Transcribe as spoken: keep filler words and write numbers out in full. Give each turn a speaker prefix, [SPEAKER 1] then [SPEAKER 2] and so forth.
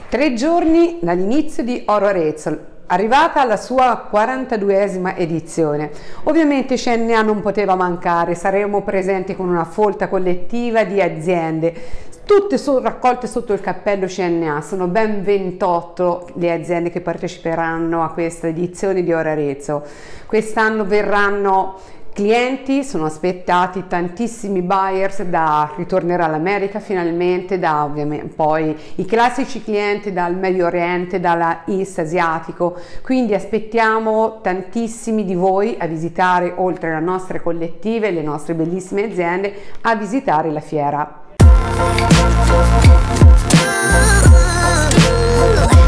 [SPEAKER 1] Tre giorni dall'inizio di Oro Arezzo, arrivata alla sua quarantaduesima edizione. Ovviamente C N A non poteva mancare, saremo presenti con una folta collettiva di aziende, tutte sono raccolte sotto il cappello C N A. Sono ben ventotto le aziende che parteciperanno a questa edizione di Oro Arezzo. Quest'anno verranno clienti, sono aspettati tantissimi buyers, da ritornerà all'America finalmente, da ovviamente poi i classici clienti dal Medio Oriente, dalla East asiatico, quindi aspettiamo tantissimi di voi a visitare, oltre alle nostre collettive, le nostre bellissime aziende, a visitare la fiera.